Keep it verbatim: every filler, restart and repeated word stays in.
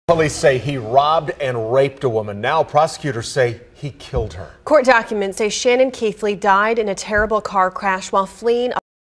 Police say he robbed and raped a woman. Now prosecutors say he killed her. Court documents say Shannon Keithley died in a terrible car crash while fleeing